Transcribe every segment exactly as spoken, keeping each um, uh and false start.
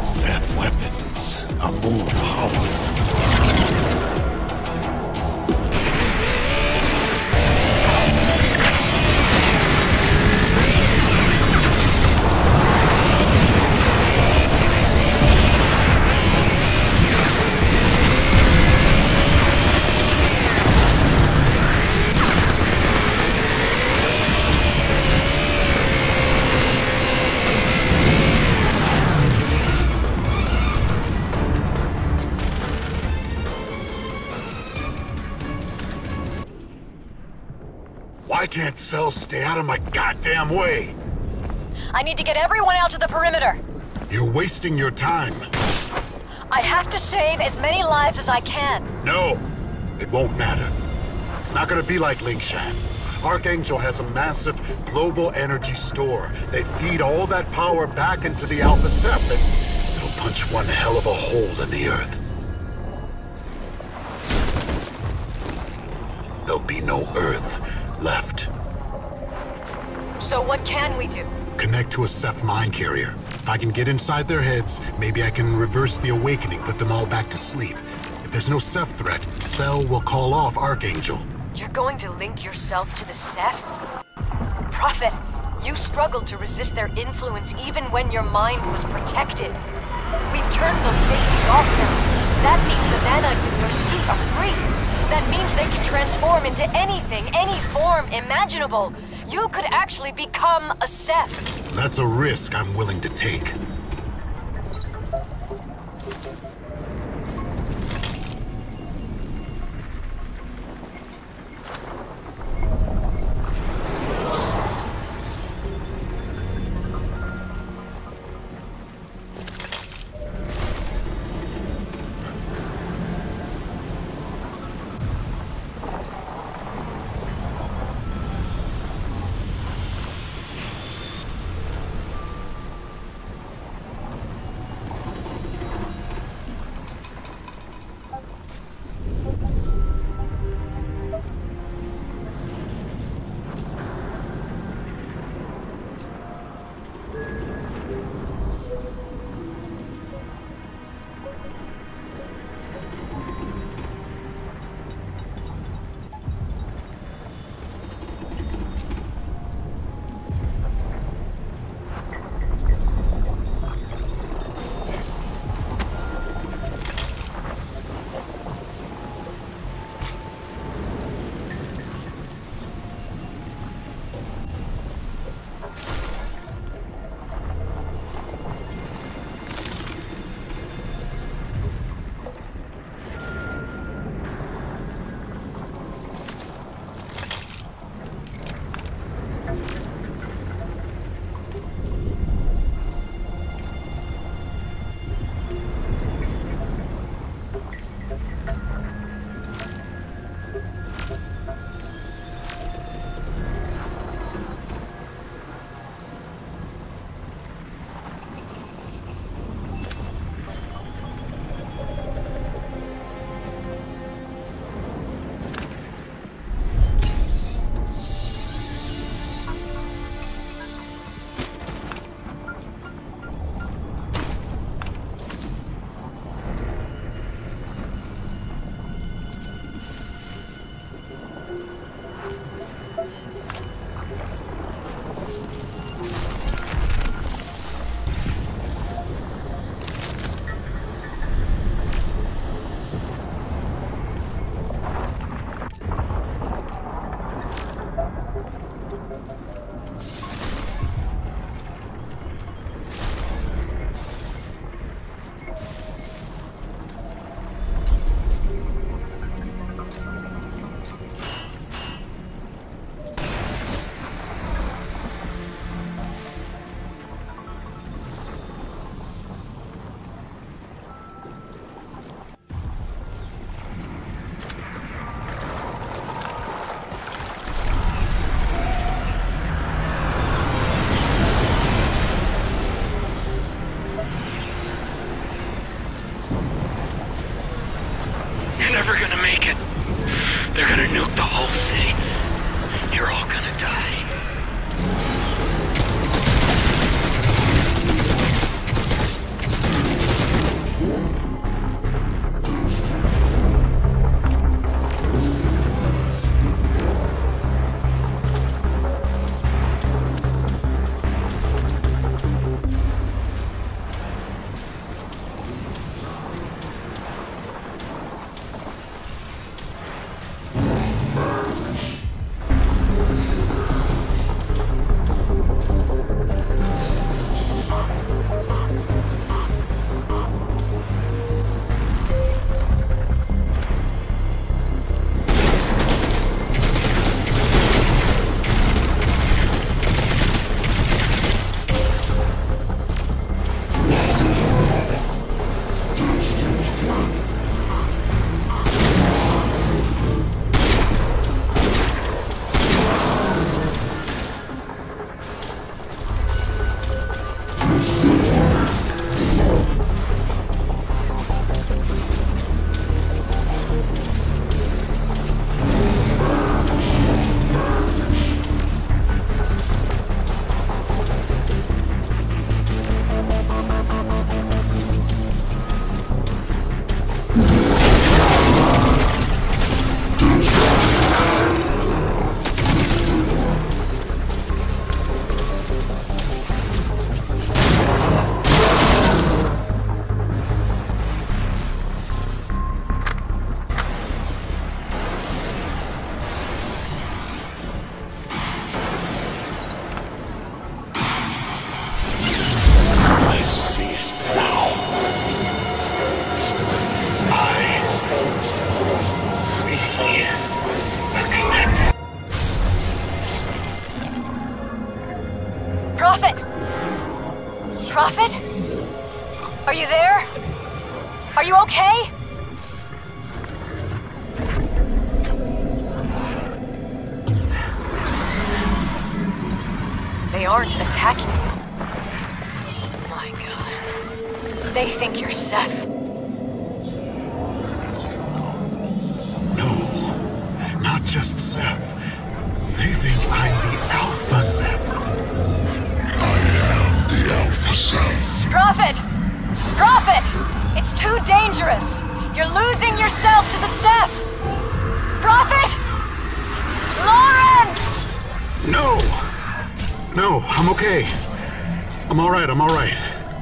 Ceph weapons are more powerful. Why can't Cell stay out of my goddamn way? I need to get everyone out to the perimeter. You're wasting your time. I have to save as many lives as I can. No, it won't matter. It's not gonna be like Lingshan. Archangel has a massive global energy store. They feed all that power back into the Alpha Ceph, and it'll punch one hell of a hole in the Earth. There'll be no Earth left. So what can we do? Connect to a Ceph mind carrier. If I can get inside their heads, maybe I can reverse the awakening, put them all back to sleep. If there's no Ceph threat, Cell will call off Archangel. You're going to link yourself to the Ceph? Prophet, you struggled to resist their influence even when your mind was protected. We've turned those safeties off now. That means the nanites in your suit are free. That means they can transform into anything, any form imaginable. You could actually become a Ceph. That's a risk I'm willing to take. They're gonna nuke the whole city. You're all gonna die. Are you there? Are you okay? They aren't attacking you. My God. They think you're Seth. No, not just Seth. They think I'm the Alpha Seth. I am the Alpha Seth. Prophet! Prophet! It's too dangerous! You're losing yourself to the Seth! Prophet! Lawrence! No! No, I'm okay. I'm alright, I'm alright.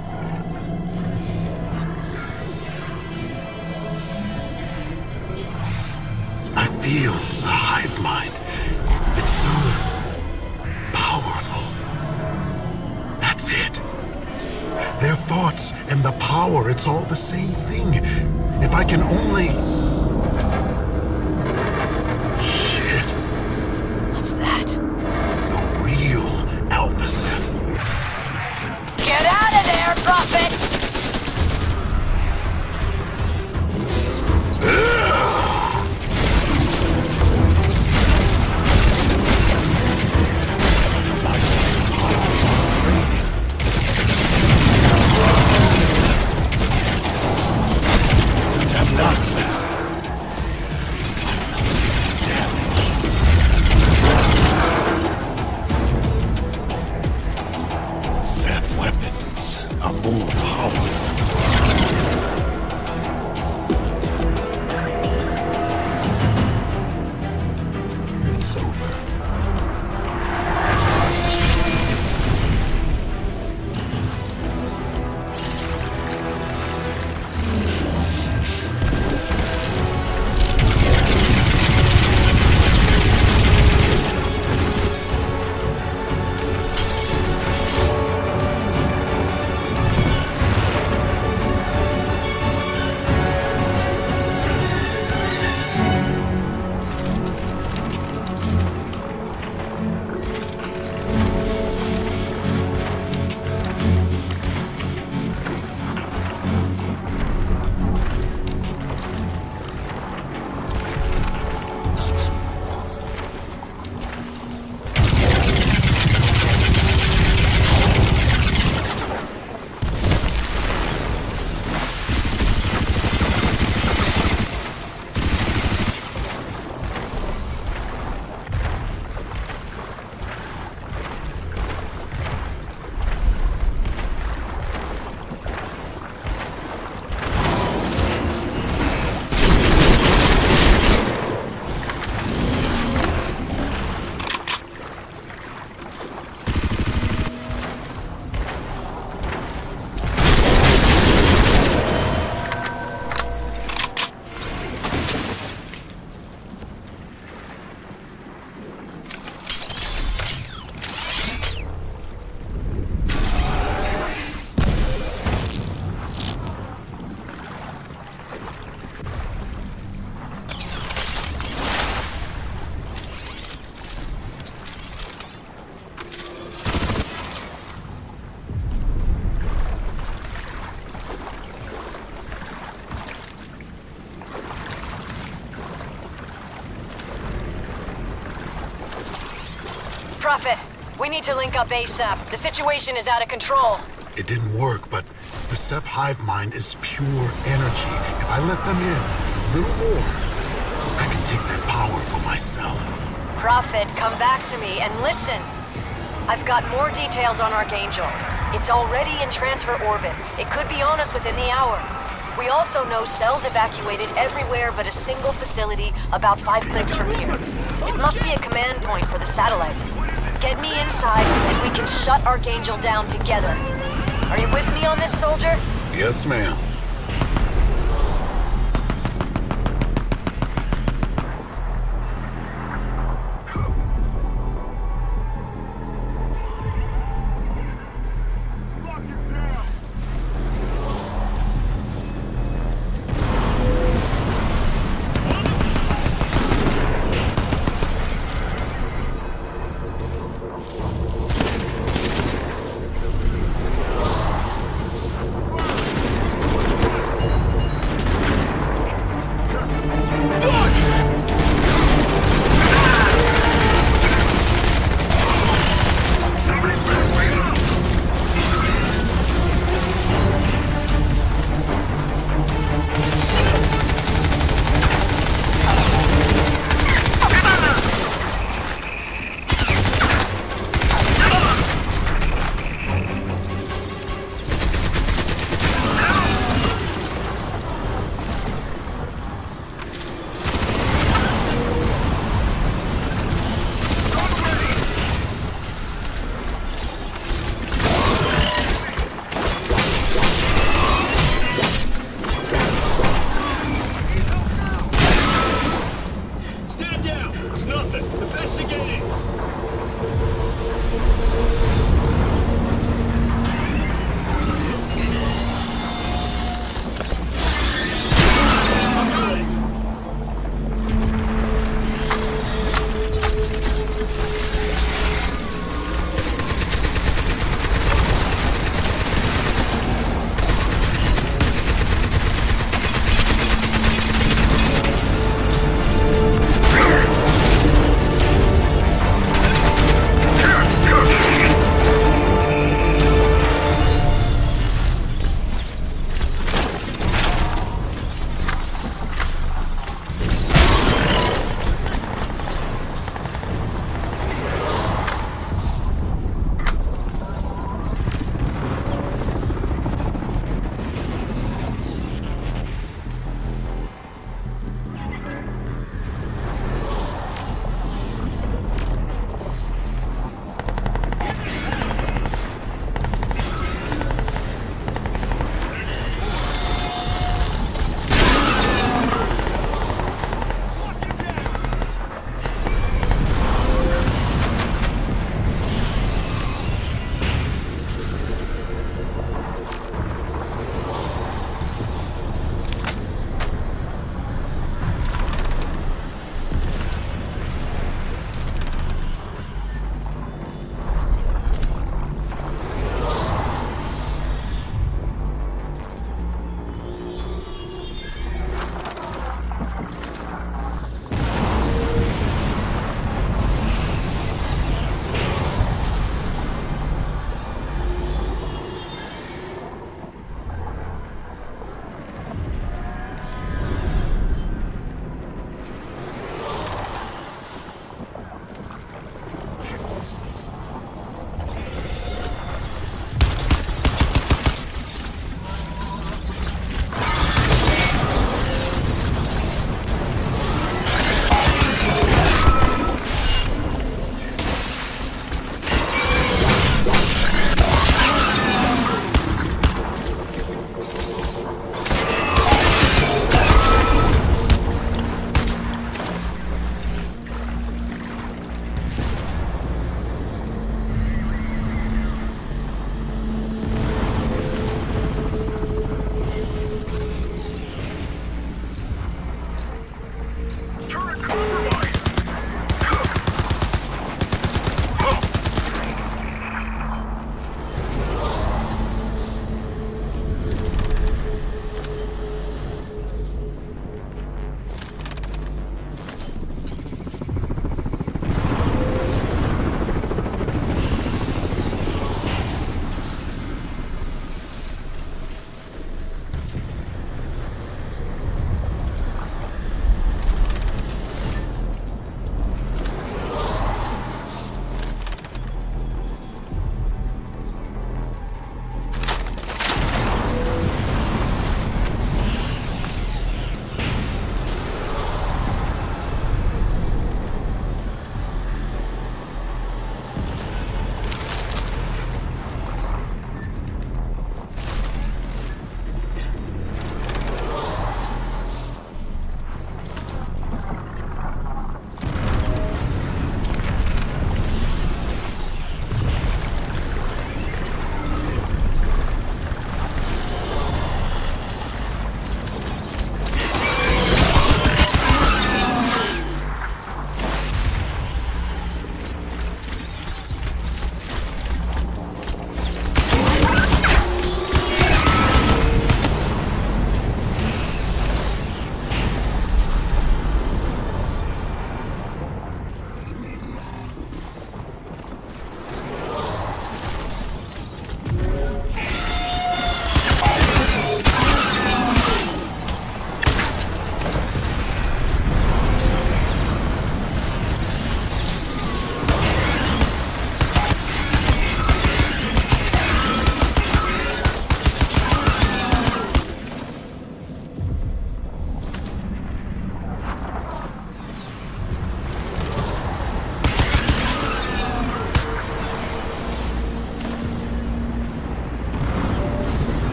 I feel the hive mind. It's so powerful. That's it. Their thoughts and the power, it's all the same thing. If I can only... Shit. What's that? The real Alpha Seth. Get out of there, Prophet! My symbiotes are training. I'm not bad. I'm not taking damage. Seth weapons are more powerful. It's over. Prophet, we need to link up ASAP. The situation is out of control. It didn't work, but the Seth hive mind is pure energy. If I let them in a little more, I can take that power for myself. Prophet, come back to me and listen. I've got more details on Archangel. It's already in transfer orbit. It could be on us within the hour. We also know cells evacuated everywhere but a single facility about five clicks from here. It must be a command point for the satellite. Get me inside and we can shut Archangel down together. Are you with me on this, soldier? Yes, ma'am.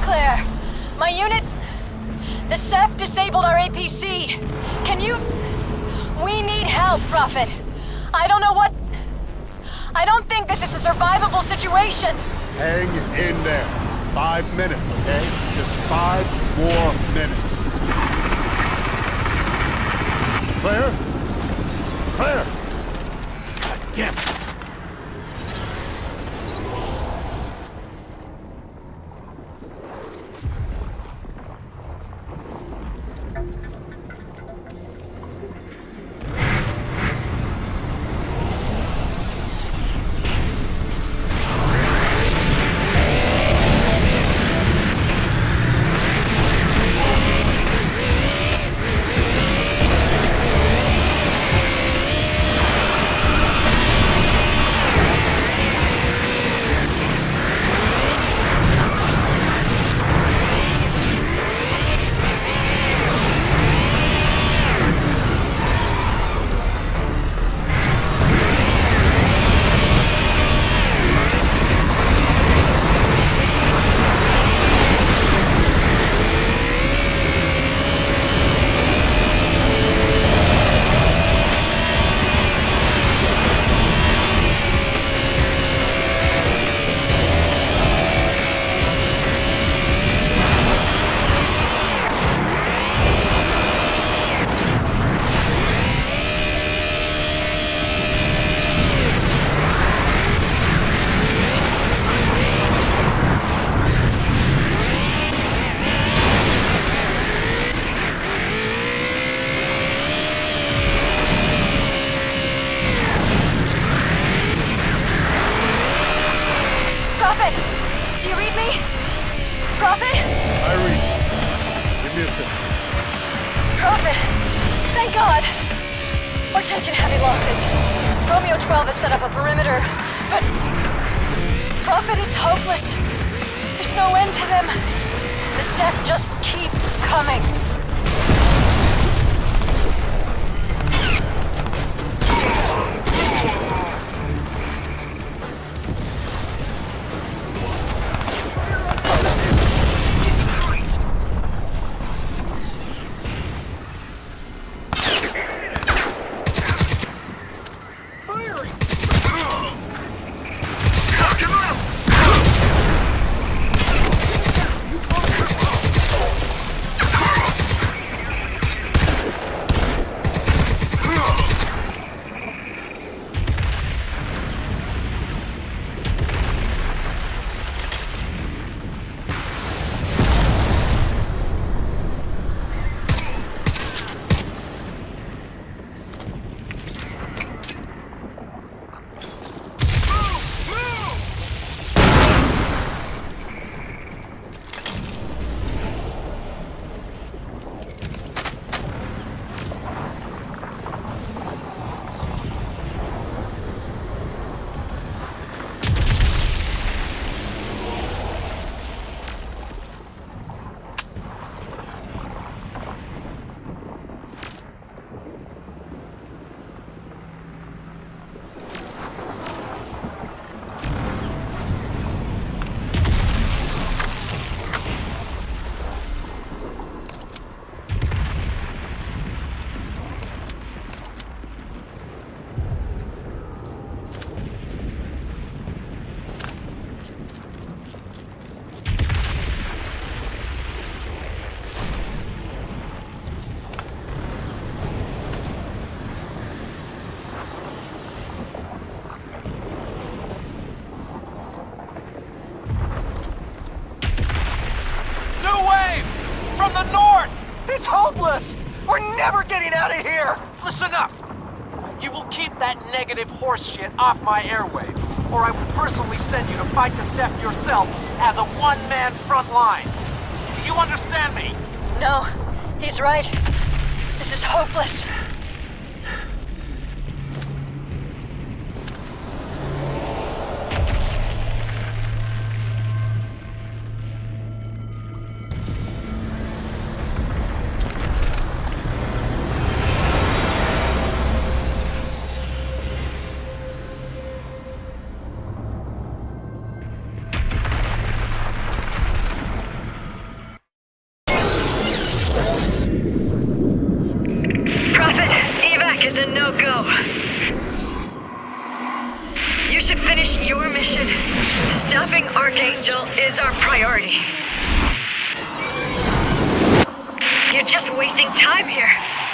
Claire. My unit... The Ceph disabled our A P C. Can you... We need help, Prophet. I don't know what... I don't think this is a survivable situation. Hang in there. Five minutes, okay? Just five more minutes. Claire? Claire! God damn it. Set up a perimeter, but... Prophet, it's hopeless. There's no end to them. The Ceph just keep coming. We're never getting out of here! Listen up! You will keep that negative horse shit off my airwaves, or I will personally send you to fight the Ceph yourself as a one-man front line. Do you understand me? No, he's right. This is hopeless. Archangel is our priority. You're just wasting time here.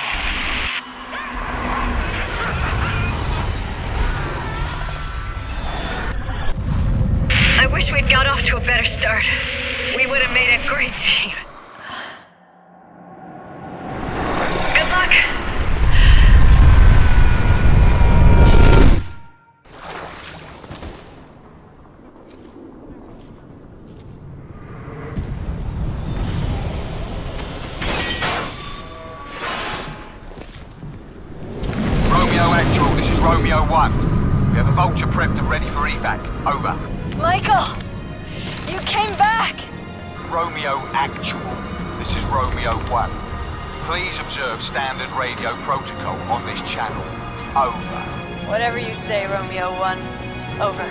I wish we'd got off to a better start. We would have made a great team. Good luck. Romeo Actual, this is Romeo one. We have a Vulture prepped and ready for evac. Over. Michael! You came back! Romeo Actual, this is Romeo one. Please observe standard radio protocol on this channel. Over. Whatever you say, Romeo one. Over.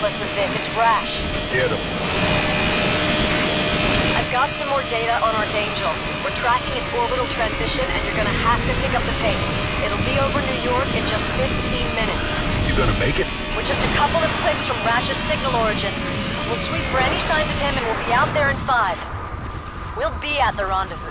us with this. It's rash. Get him. I've got some more data on Archangel. We're tracking its orbital transition, and you're gonna have to pick up the pace. It'll be over New York in just fifteen minutes. You gonna make it? We're just a couple of clicks from Rash's signal origin. We'll sweep for any signs of him, and we'll be out there in five. We'll be at the rendezvous.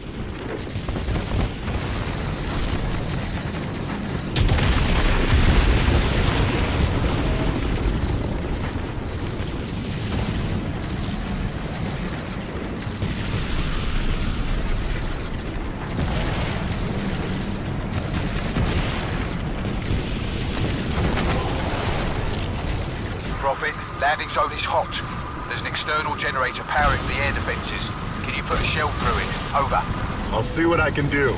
Prophet, landing zone is hot. There's an external generator powering the air defenses. Can you put a shell through it? Over. I'll see what I can do.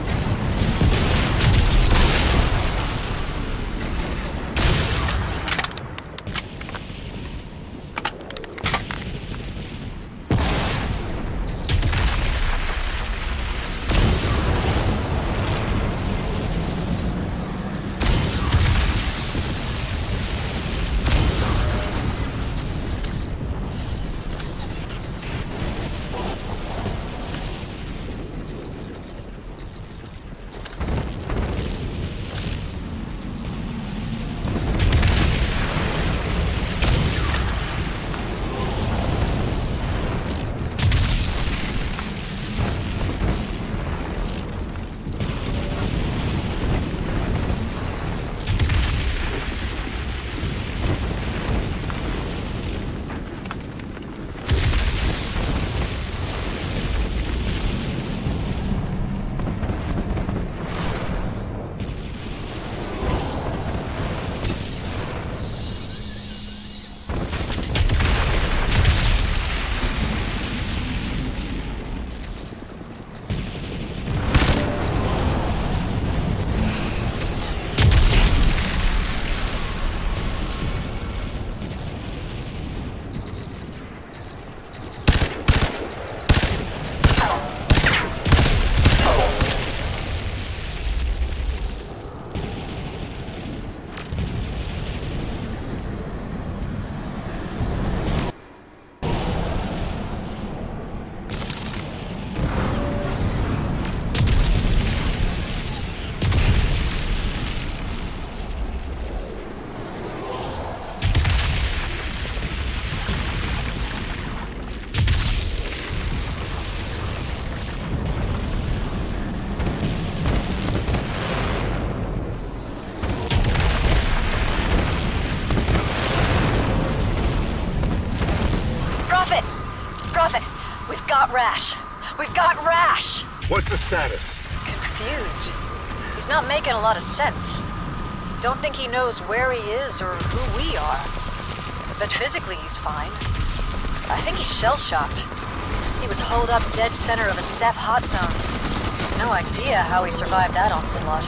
got Rash. We've got Rash! What's the status? Confused. He's not making a lot of sense. Don't think he knows where he is or who we are. But physically he's fine. I think he's shell-shocked. He was holed up dead center of a Ceph hot zone. No idea how he survived that onslaught.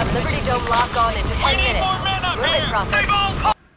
have Liberty Dome lock on in ten minutes. Move it, Prophet. They've all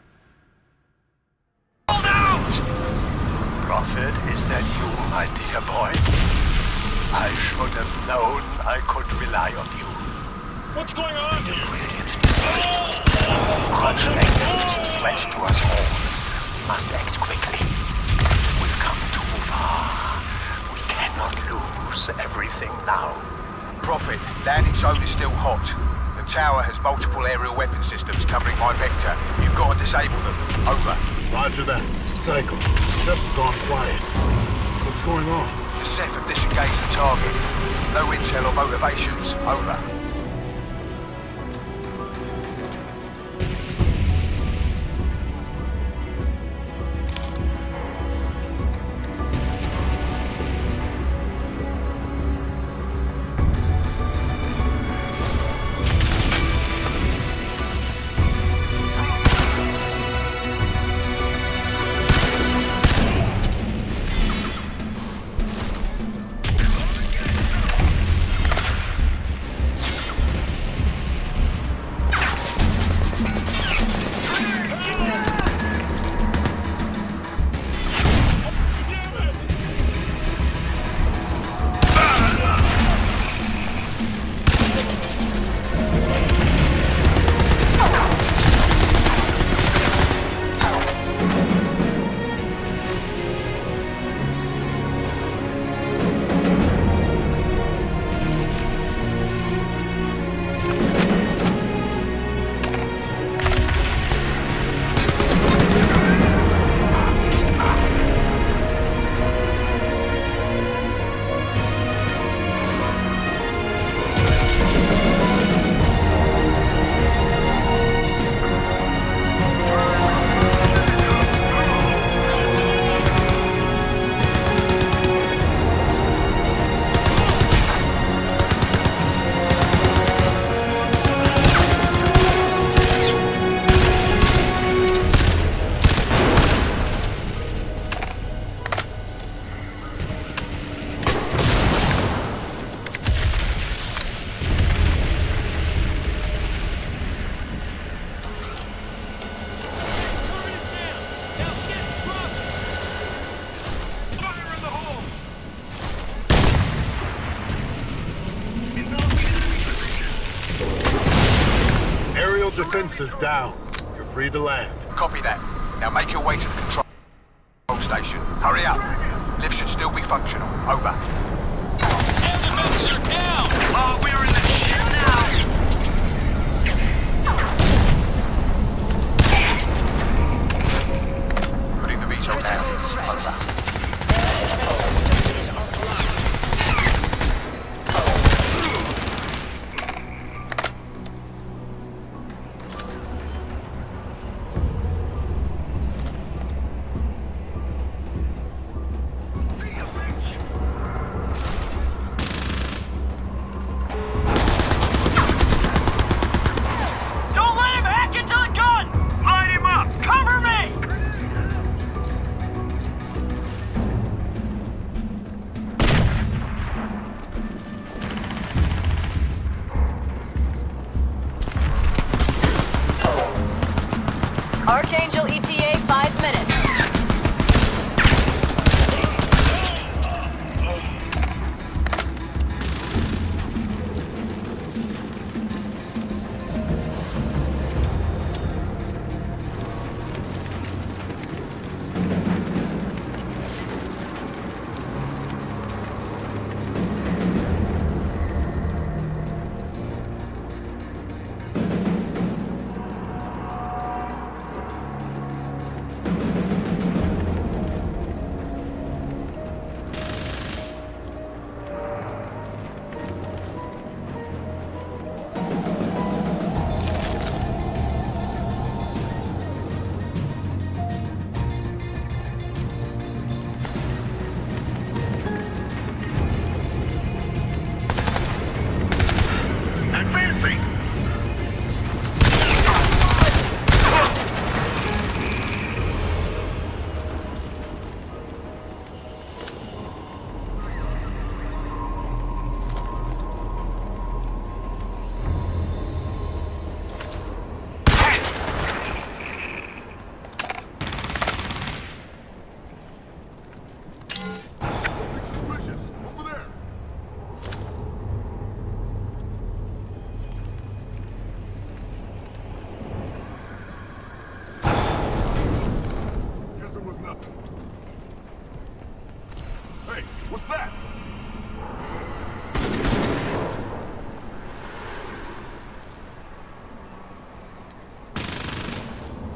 pulled out! Prophet, is that you, my dear boy? I should have known I could rely on you. What's going on You're here? brilliant. Arch Negative is a threat to us all. We must act quickly. We've come too far. We cannot lose everything now. Prophet, landing zone is still hot. The tower has multiple aerial weapon systems covering my vector. You've got to disable them. Over. Roger that. Psycho, the Ceph have gone quiet. What's going on? The Ceph have disengaged the target. No intel or motivations. Over. Defense is down. You're free to land. Copy that. Now make your way to the control station. Hurry up. Lift should still be functional. Over. And the missiles are down! Oh, we're in the shit now! Putting the veto down. Over.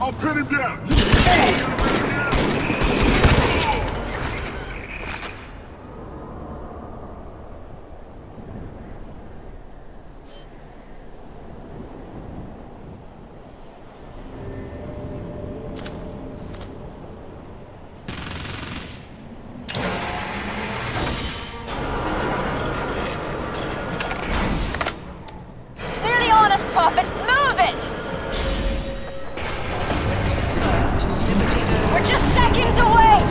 I'll pin him down! Steer the honest prophet! Move it! Sequence confirmed. Liberty Dome. We're just seconds away!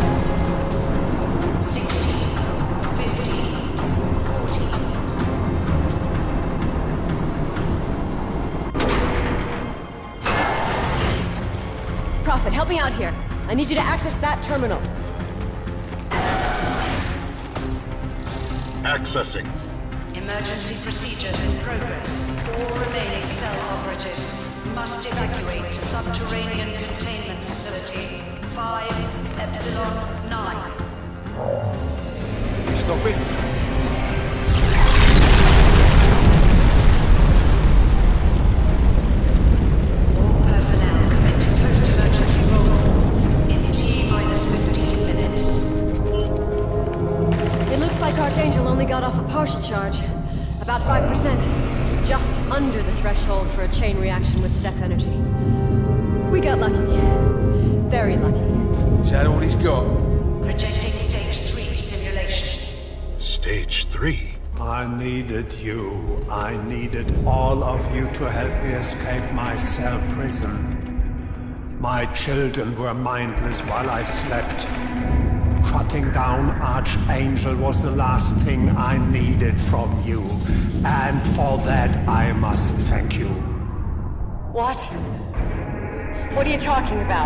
sixteen, fifteen, fourteen. Prophet, help me out here. I need you to access that terminal. Accessing. Emergency procedures in progress. All remaining cell operatives must evacuate to subterranean containment facility five Epsilon nine. Stop it. All personnel commit to post-emergency roll in T minus fifteen minutes. It looks like Archangel only got off a partial charge. About five percent. Just under the threshold for a chain reaction with Ceph energy. We got lucky. Very lucky. Is that all he's got? Projecting stage three simulation. Stage three? I needed you. I needed all of you to help me escape my cell prison. My children were mindless while I slept. Shutting down Archangel was the last thing I needed from you. And for that, I must thank you. What? What are you talking about?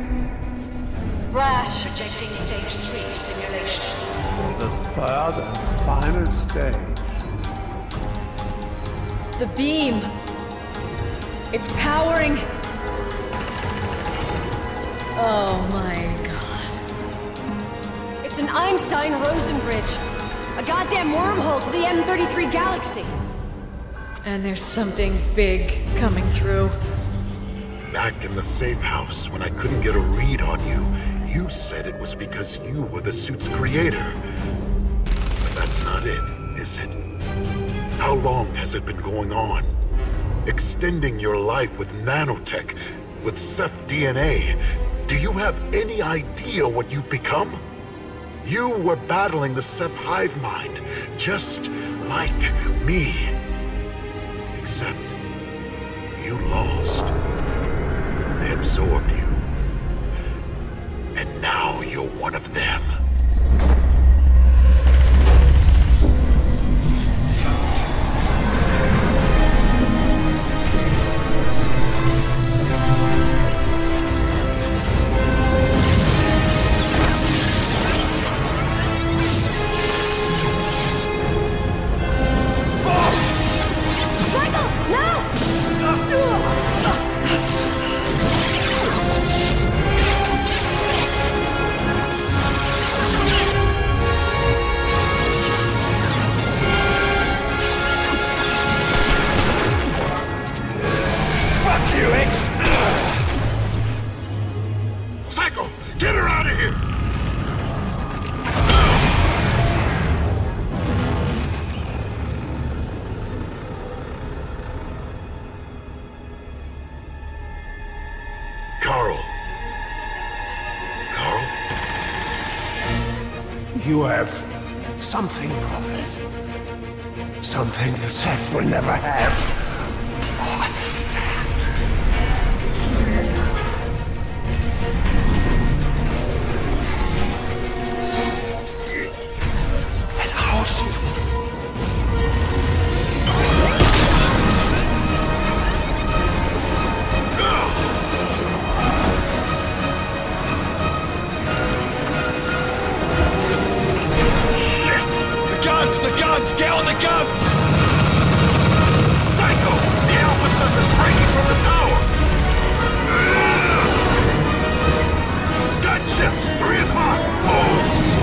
Rash. Projecting stage three simulation. The third and final stage. The beam. It's powering. Oh my god. It's an Einstein-Rosen bridge. A goddamn wormhole to the M thirty-three galaxy. And there's something big coming through. Back in the safe house, when I couldn't get a read on you, you said it was because you were the suit's creator. But that's not it, is it? How long has it been going on? Extending your life with nanotech, with Ceph D N A. Do you have any idea what you've become? You were battling the Ceph hive mind, just like me. Except, you lost. They absorbed you. And now you're one of them. You have something, Prophet. Something the Ceph will never have. Oh, understand. Get out! The guns! Get on the guns! Psycho! The Alpha Ceph is breaking from the tower! Gunships! Three o'clock! Oh!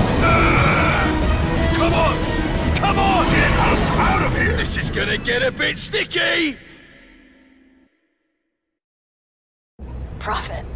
Come on! Come on! Get us out of here! This is gonna get a bit sticky! Prophet.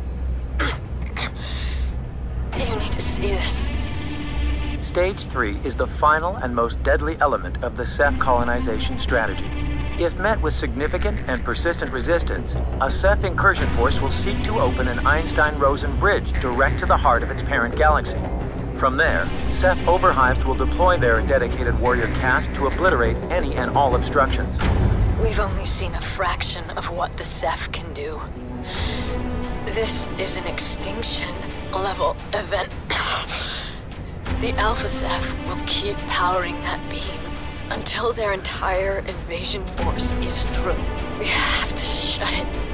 You need to see this. Stage three is the final and most deadly element of the Ceph colonization strategy. If met with significant and persistent resistance, a Ceph incursion force will seek to open an Einstein-Rosen bridge direct to the heart of its parent galaxy. From there, Ceph overhives will deploy their dedicated warrior caste to obliterate any and all obstructions. We've only seen a fraction of what the Ceph can do. This is an extinction-level event. The Alpha Ceph will keep powering that beam until their entire invasion force is through. We have to shut it